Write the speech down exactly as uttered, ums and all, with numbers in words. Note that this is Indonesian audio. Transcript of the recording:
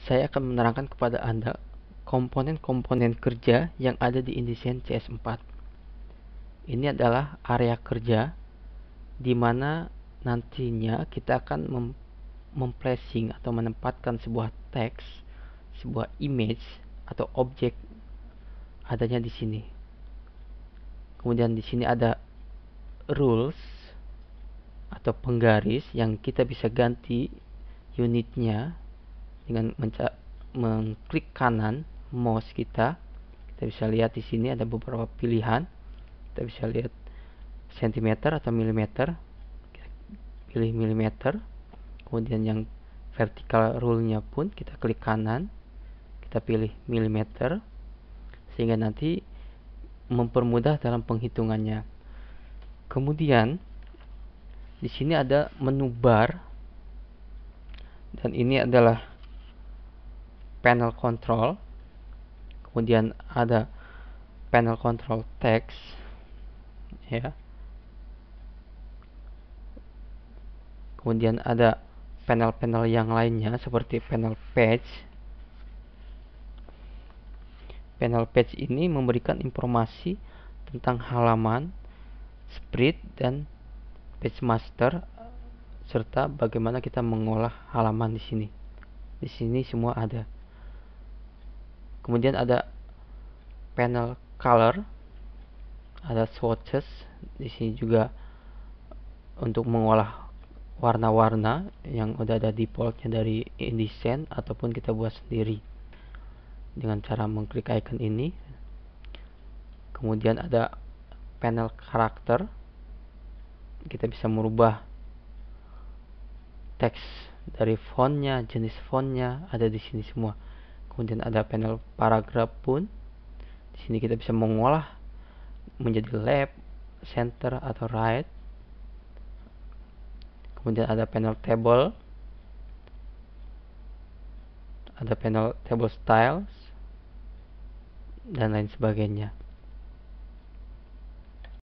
saya akan menerangkan kepada Anda komponen-komponen kerja yang ada di InDesign C S empat. Ini adalah area kerja di mana nantinya kita akan mem memplacing atau menempatkan sebuah teks, sebuah image atau objek adanya di sini. Kemudian di sini ada rules atau penggaris yang kita bisa ganti unitnya dengan mengklik kanan mouse kita. Kita bisa lihat di sini ada beberapa pilihan. Kita bisa lihat sentimeter atau milimeter. Pilih milimeter. Kemudian yang vertical rule-nya pun kita klik kanan. Kita pilih milimeter sehingga nanti mempermudah dalam penghitungannya. Kemudian di sini ada menu bar dan ini adalah panel control. Kemudian ada panel control text ya. Kemudian ada panel-panel yang lainnya seperti panel page. Panel page ini memberikan informasi tentang halaman, spread, dan page master serta bagaimana kita mengolah halaman di sini. Di sini semua ada. Kemudian ada panel color, ada swatches. Di sini juga untuk mengolah warna-warna yang udah ada defaultnya dari InDesign ataupun kita buat sendiri dengan cara mengklik icon ini. Kemudian ada panel karakter. Kita bisa merubah teks dari fontnya, jenis fontnya ada di sini semua. Kemudian ada panel paragraf pun. Di sini kita bisa mengolah menjadi left, center atau right. Kemudian ada panel table. Ada panel table styles dan lain sebagainya.